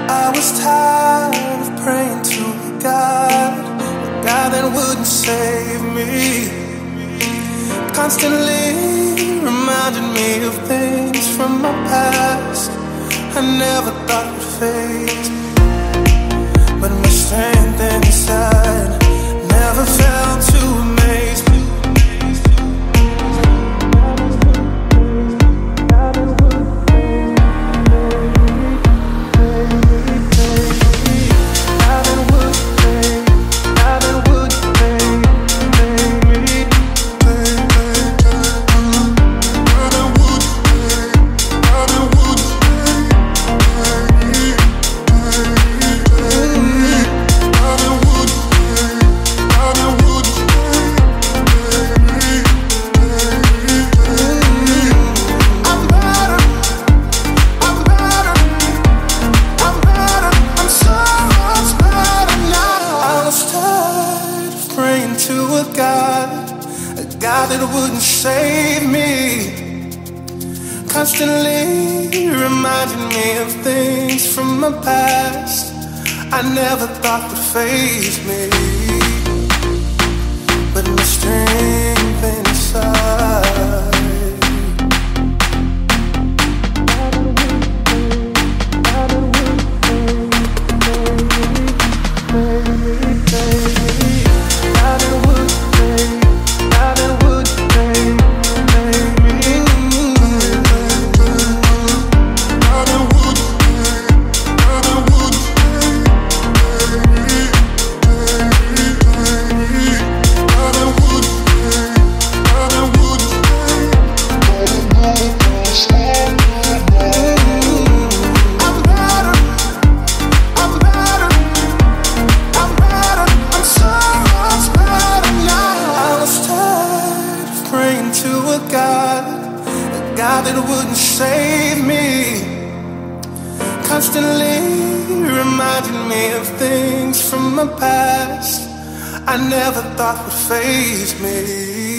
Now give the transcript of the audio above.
I was tired of praying to a God that wouldn't save me, constantly reminding me of things from my past I never thought would fade me. But my strength inside never failed to amaze me. God that wouldn't save me, constantly reminding me of things from my past I never thought would faze me. But my strength inside God that wouldn't save me, constantly reminding me of things from my past I never thought would faze me.